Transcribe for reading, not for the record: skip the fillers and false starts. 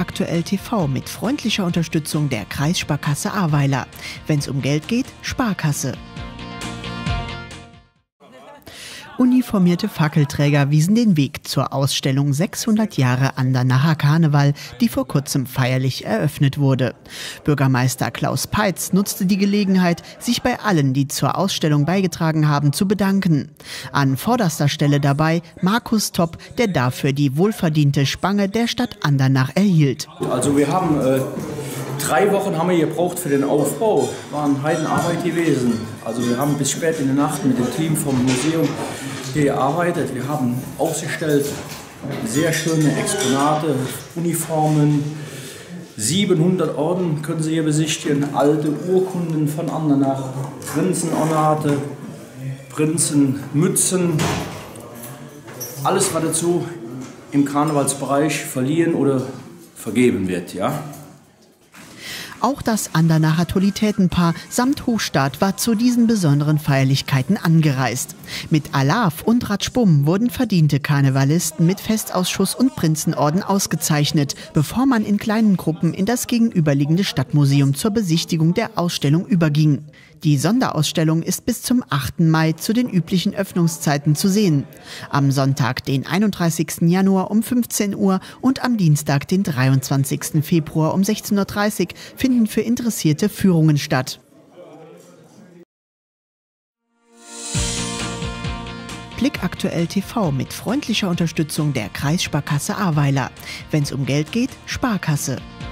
Aktuell TV mit freundlicher Unterstützung der Kreissparkasse Ahrweiler. Wenn es um Geld geht, Sparkasse. Uniformierte Fackelträger wiesen den Weg zur Ausstellung 600 Jahre Andernacher Karneval, die vor kurzem feierlich eröffnet wurde. Bürgermeister Klaus Peitz nutzte die Gelegenheit, sich bei allen, die zur Ausstellung beigetragen haben, zu bedanken. An vorderster Stelle dabei Markus Topp, der dafür die wohlverdiente Spange der Stadt Andernach erhielt. Also wir haben 3 Wochen haben wir gebraucht für den Aufbau, war eine Heidenarbeit gewesen. Also wir haben bis spät in der Nacht mit dem Team vom Museum hier gearbeitet. Wir haben ausgestellt sehr schöne Exponate, Uniformen, 700 Orden können Sie hier besichtigen, alte Urkunden von Andernach, Prinzenornate, Prinzenmützen, alles was dazu im Karnevalsbereich verliehen oder vergeben wird, ja. Auch das Andernacher Tolitätenpaar samt Hofstaat war zu diesen besonderen Feierlichkeiten angereist. Mit Alav und Ratschbum wurden verdiente Karnevalisten mit Festausschuss und Prinzenorden ausgezeichnet, bevor man in kleinen Gruppen in das gegenüberliegende Stadtmuseum zur Besichtigung der Ausstellung überging. Die Sonderausstellung ist bis zum 8. Mai zu den üblichen Öffnungszeiten zu sehen. Am Sonntag, den 31. Januar um 15 Uhr und am Dienstag, den 23. Februar um 16:30 Uhr finden für Interessierte Führungen statt. Blick Aktuell TV mit freundlicher Unterstützung der Kreissparkasse Ahrweiler. Wenn es um Geld geht, Sparkasse.